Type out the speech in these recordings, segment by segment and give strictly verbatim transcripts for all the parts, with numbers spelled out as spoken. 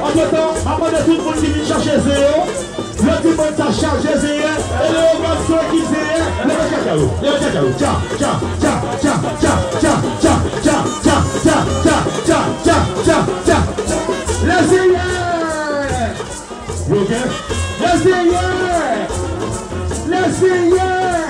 Entre-temps, avant de tout le monde qui vient chercher zéro, le petit monde ça charge zéro, et le garçon qui zéro, le cacao, le cacao, tiens, tiens, tiens, tiens, tiens, tiens, tiens, tiens, tiens, tiens, tiens, tiens, tiens, tiens, tiens, les zéro. Ok? Les zéro, les zéro.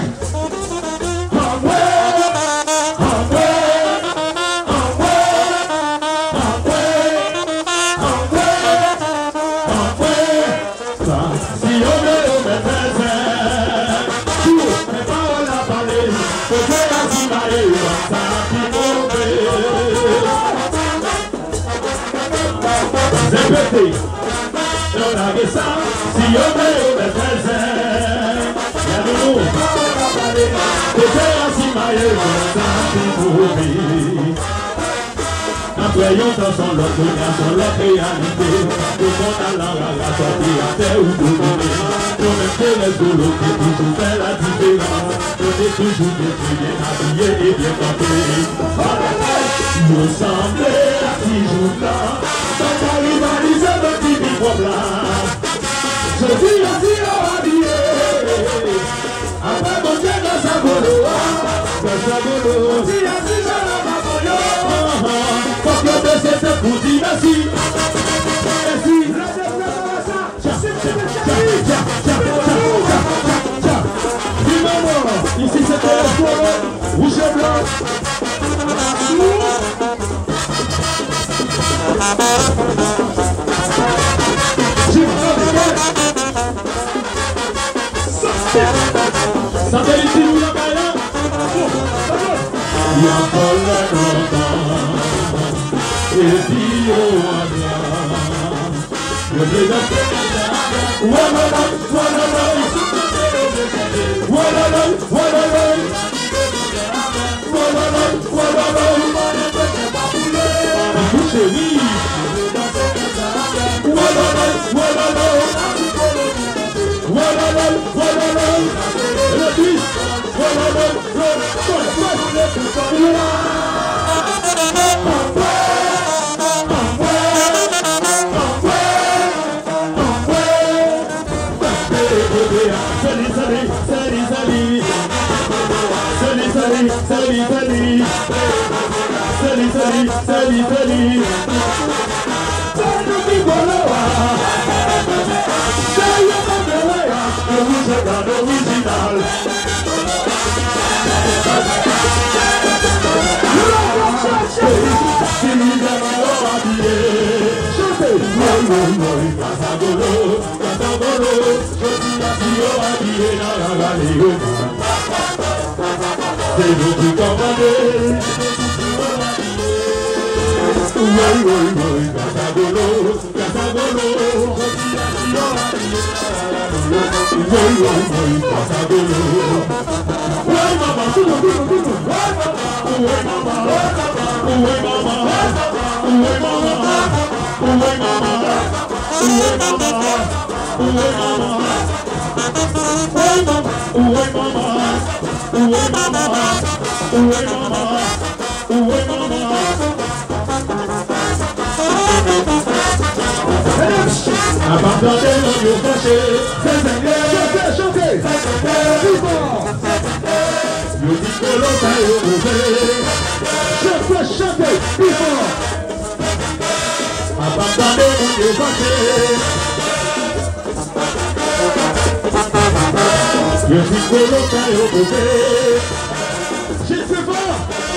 Répétez, on a vu ça, si on est au désert, il y a de l'eau, côté ainsi maillé, ça qui pourrit. Après, on t'en sent l'autre, on sent l'autre réalité, tout le monde a la rage, sorti à terre ou tout le monde. Nous même que les boulots qui toujours fait la différence, on est toujours bien habillés et bien campés. Nous semblons à six jours là. Quand rivaliser le petit problème, je dis aussi au habillé. Après mon Dieu dans sa boulot, dans sa boulot, si ainsi je la babolo. Faut que je sais ce coup dit merci. Merci. Tiens, tiens, tiens, tiens, tiens, tiens. Dis-moi, ici c'était le soir, rouge et blanc. Ça fait ici où la baille. Il y a pas longtemps et puis au hasard je vais danser voilà là voilà là voilà là voilà là voilà là voilà là chérie voilà là voilà là voilà là voilà là le twist voilà là Salut, salut, salut, salut, salut, salut, salut, salut, salut, salut, salut, salut. C'est vous qui commandez. Oui, oui, oui, Casagolo, Casagolo. Oui, oui, oui, Casagolo. Oui, maman, tout le monde, tout le monde, tout le monde. Oui, maman, oui, maman, oui, maman, oui, maman, oui, maman, oui, maman. Oui, maman, oui, maman. Où est maman? Où est maman? Où est maman? Abandonnez nos yeux cachés. Chantez, chantez. Nous dit que l'on t'a éprouvé. Chantez, chantez, plus fort. Abandonnez nos yeux cachés. Je suis coloca et au bébé. Je suis fort.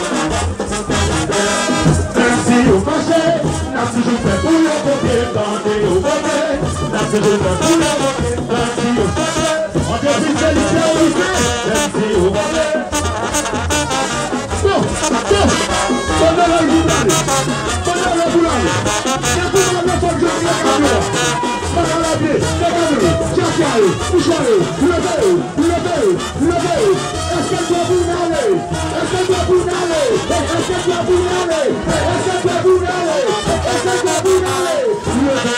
Merci au marché. Merci je fais pour le côté. Tendez au côté. Merci je fais pour le côté. Merci au marché. On décide de l'histoire. Merci au côté. Bon, bon. Pendant la journée. Pendant la journée. C'est pour la fois que je suis la caméra. Pendant la vie. La caméra. Tiens-tiens. Bouchez-le. Levez. Levez, levez, est-ce que tu as voulu aller? Est-ce que tu as voulu aller? Est-ce que tu as voulu aller? Est-ce que tu as voulu aller? Est-ce que tu as voulu aller? Levez,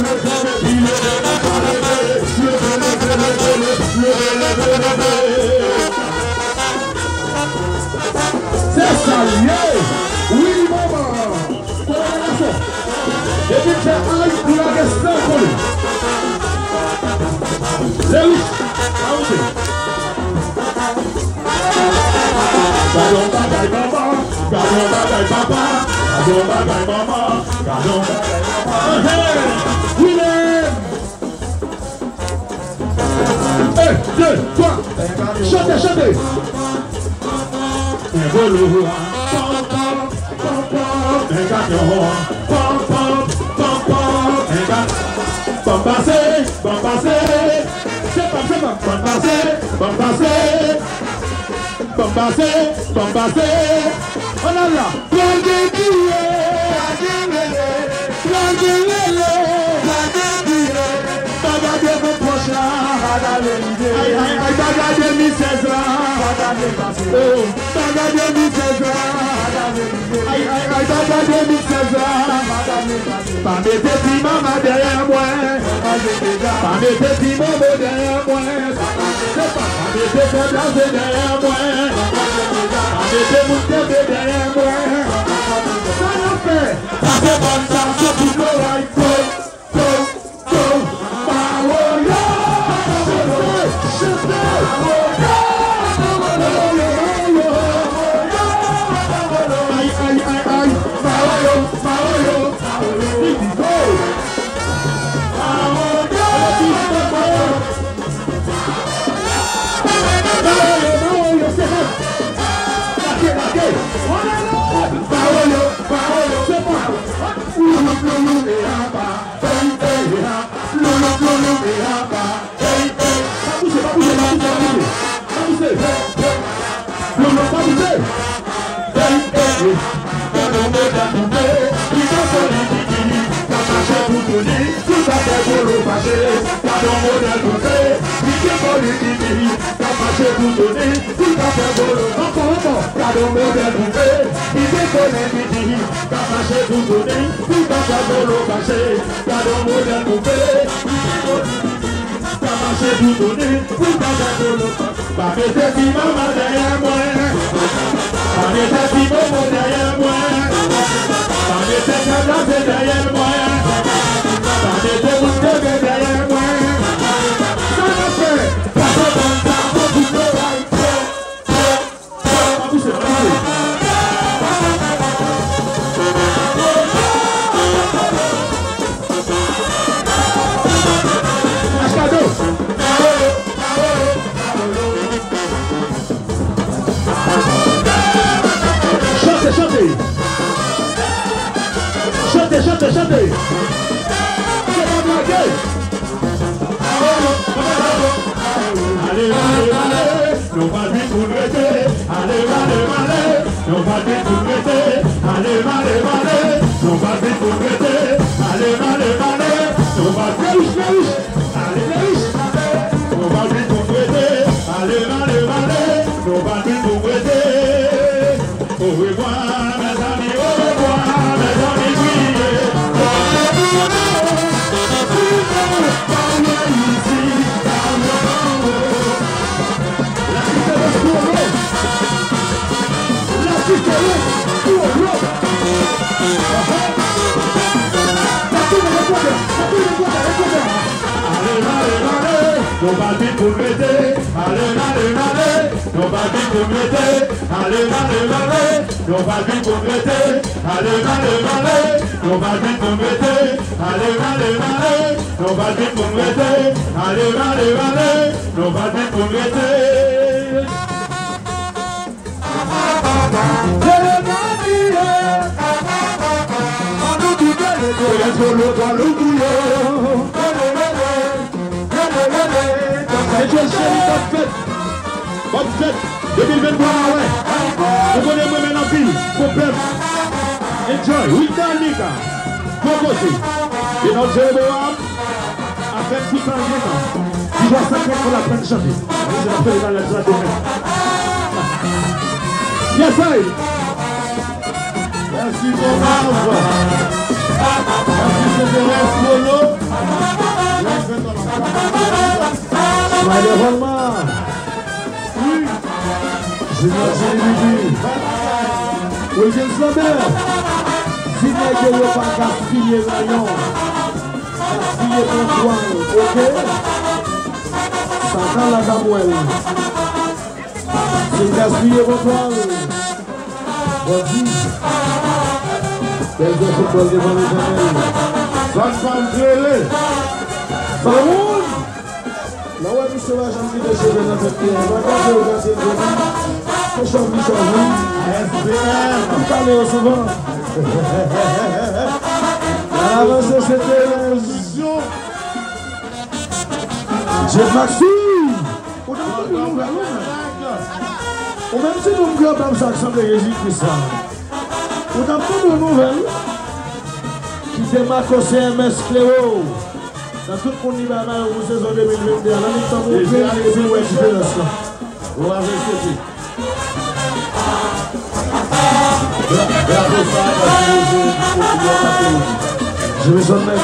levez, levez, levez. C'est ça, oui, maman. Pour la nation. Et puis, c'est un, pour la Lewis, avancez. Gardons bagaille maman, gardons bagaille papa, gardons bagaille maman, gardons bagaille maman. Hey, Willem. Un, deux, trois, chantez, chantez. Un volo, pom pom, pom pom, un gagnon, pom pom, pom pom, un gagnon. Bon passé, bon passé, c'est pas, c'est pas, bon passé, bon passé. Bon passé, bon passé, oh là là, plein de billets, plein de billets, bagadez vos proches là, aïe aïe aïe, bagadez mi seize là, oh, bagadez mi seize là, aïe aïe aïe, bagadez mi seize là, pas mes petits mamas derrière moi, pas mes petits mamans derrière moi, pas mes petits mamans derrière moi. Mettez mon bébé derrière moi. Ça l'a fait. Ça fait bon temps, ça pour le right. Go, go, go. Maroya. Chantez, chantez. Aïe, aïe, aïe, aïe. Maroyo, Maroyo, Maroyo. Go. Maroya. Maroyo, Maroyo, c'est bon. Paolo, Paolo, c'est moi. Loulou, loulou, et hapa, hey, hey, ha. Loulou, loulou, et hapa, hey, hey. Pas bouger, pas bouger, pas bouger, pas bouger. Pas bouger, hey, hey. Loulou, pas bouger. Hey, hey. Quand on me l'a coupé, il va se liquider. Quand ma chère vous tourne, tout à fait pour le fâcher. Quand on me l'a coupé, il va se liquider. Quand ma chère vous tourne, tout à fait pour le fâcher. Cadeau me découpé, il déconne midi. Quand ma chère vous tourne, tout à fait pour le fâcher. Cadeau me découpé, il déconne midi. Quand ma chère vous tourne, tout à fait pour le fâcher. Pas mes petits maman derrière moi. Pas mes petits mamans derrière moi. Pas mes petits mamans derrière moi. Pas mes petits mamans derrière moi. Ça m'a fait. Ça fait bon temps pour tout le right. Pas bouger, pas bouger. Machado. Chantez, chantez. Chantez, chantez, chantez. C'est pas blagué. Allez, allez, allez. Nous va vite vous mettez. Allez, allez, allez. Nous va vite vous mettez. Allez, allez, allez. Nous va vite vous mettez. Allez, allez, allez. Nous va vite vous mettez. Allez, allez. Nous va vite vous mettez. Allez, allez, allez. Nous va vite vous mettez. Au revoir, mes amis, au revoir, mes amis, oui. Nos bâtis pour m'aider, allez, allez, allez. Nos bâtis pour m'aider, allez, allez, allez. Nos bâtis pour m'aider, allez, allez, allez. Nos bâtis pour m'aider, allez, allez, allez. Nos bâtis pour m'aider, allez, allez, allez. Nos bâtis pour m'aider. Bonne fête deux mille vingt-trois, ouais. Vous connaissez moi maintenant ville, problème. Enjoy, oui, dans Nika. Bon côté. Et notre Jéroboam a fait tout un temps. Il doit s'inquiéter pour la peine de chanter. Je vais faire dans la joie de même. Yes, I. Merci pour ma voix. Merci pour le reste Molo. Smiley Holman. Oui. Junior Jérémy. William Slander. Signé que vous pas gaspiller rayon. Gaspiller pour toi. Ok? Satan la Samuel. C'est gaspillé pour toi. Vas-y. Quel de football devant l'éternel. Bonne femme créée. Salomon. Là où monsieur va jamais de cheveux dans cette pierre. Va garder au quartier de vie. C'est chambri chambri. S B R. Vous parlez souvent. Avancez c'était Position. Jeff Maxime. On a pas de nouvelles. Ou même si nous ne pouvons pas s'assembler Jésus-Christ. On a pas de nouvelles. Qui démarque au C M S Cléo. Dans tout le monde, il va mal au saison deux mille vingt et un. Là, il faut montrer et puis ouais, différence là. On va rester. Je vais s'en mettre.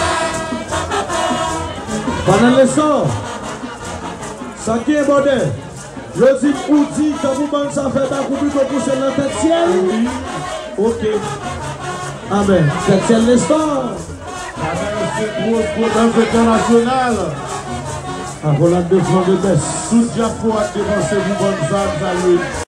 Pendant l'essor, ça qui est bordel. Je dis ou dit quand vous bandez ça fait un coup plutôt pousser dans la tête ciel. Ok. Amen. Tête ciel l'essor. C'est trop trop international. Ah, voilà deux francs de baisse. Tout diapo a dépensé vous bonne femme, salut.